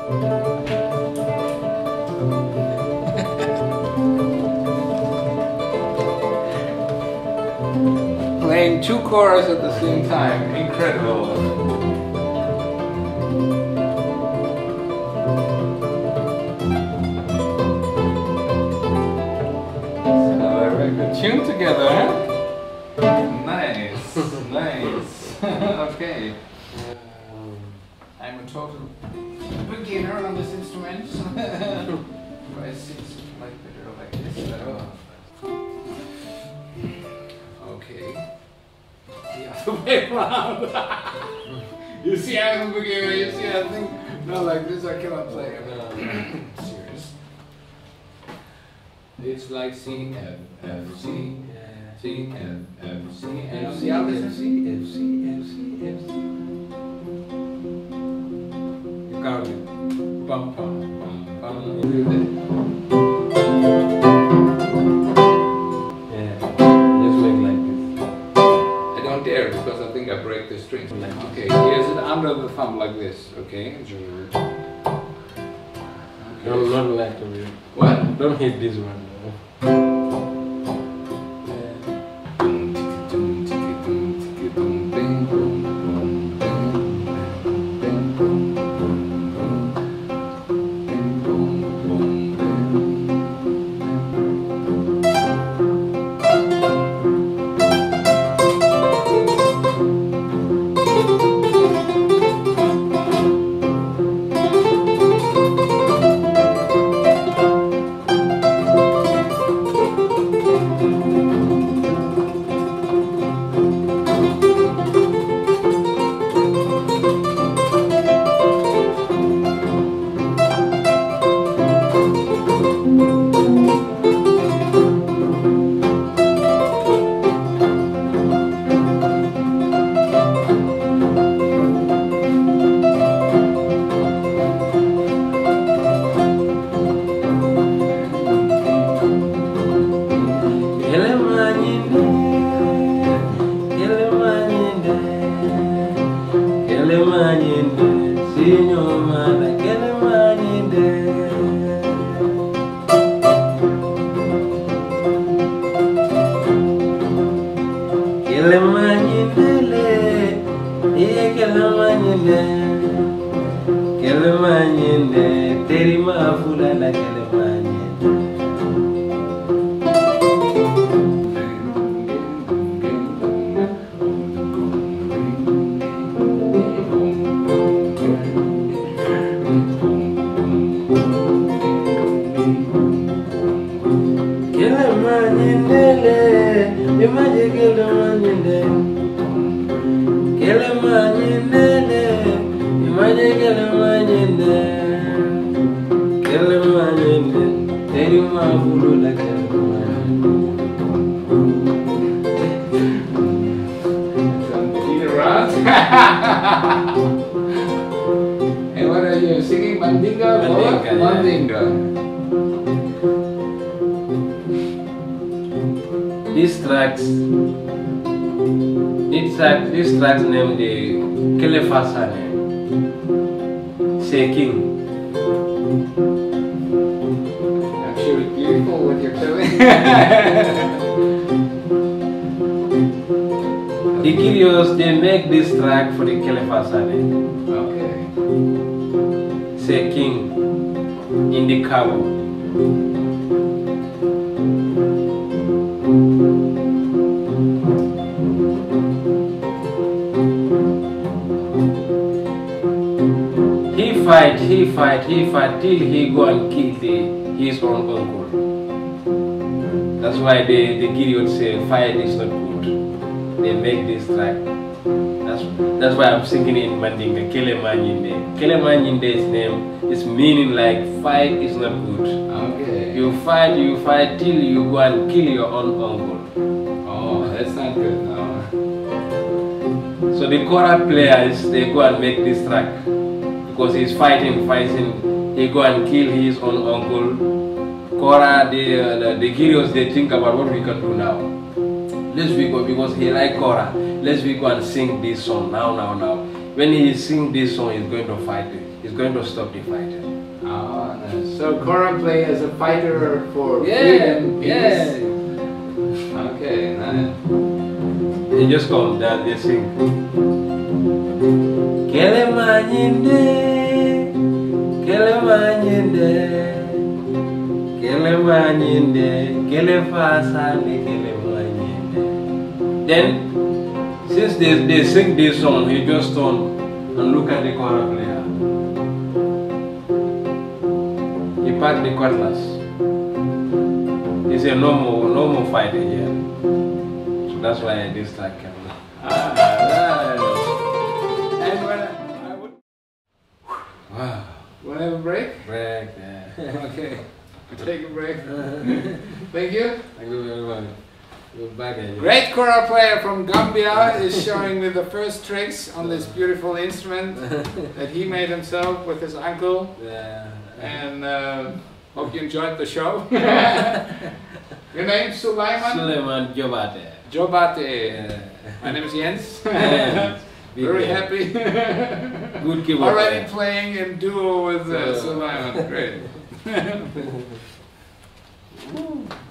Playing two choruses at the same time, incredible. So very good tune together, huh? Nice, nice. Okay. I'm a total beginner on this instrument. Do I sing like better like this? Okay. The other way around. You see, I'm a beginner. You see, I think not like this. I cannot play. Serious. It's like C F F C C F F C F C F C F C F C F C. You count it. Bum bum bum bum. Don't dare, because I think I break the strings. Okay, here's it under the thumb like this. Okay. Don't not like to be. What? Don't hit this one. And what are you singing? Mandinga? Mandinga. This track's name is Kora-Lesson. Shaking. Actually beautiful what you're telling. The Kirios, they make this track for the Kora-Lesson. Okay. Shaking in the cabo. He fight till he go and kill his own uncle. That's why the Gideon say fight is not good. They make this track. That's why I'm singing in mandinga. Kelemanyinde. Kelemanyinde's name is meaning like fight is not good. Okay. You fight till you go and kill your own uncle. Oh, that's not good. No. So the Kora players, they go and make this track. Because he's fighting, he go and kill his own uncle. Kora, the Girios, they think about what we can do now. Let's we go, because he like Kora. Let's we go and sing this song now. When he sing this song, he's going to fight It's going to stop the fighter. Oh, nice. So Kora play as a fighter for freedom, peace. Okay, nice. They just come down, they sing. Kele manyinde, kele manyinde, kele manyinde, kele fasane, kele manyinde. Then, since they sing this song, he just turn and look at the Kora player. He packed the cutlass. He said, no more fighting here. So that's why I dislike him. And when I would... Wow. Want to have a break? Break, yeah. Okay. Take a break. Thank you. Thank you very much. Go back again. Great Kora player from Gambia is showing me the first tricks on this beautiful instrument that he made himself with his uncle. Yeah. And hope you enjoyed the show. Your name is Sulayman? Sulayman Jobarteh. Jobarteh. Yeah. My name is Jens. Yeah. Very happy. Good keyboard. Already playing in duo with Sulayman. Great.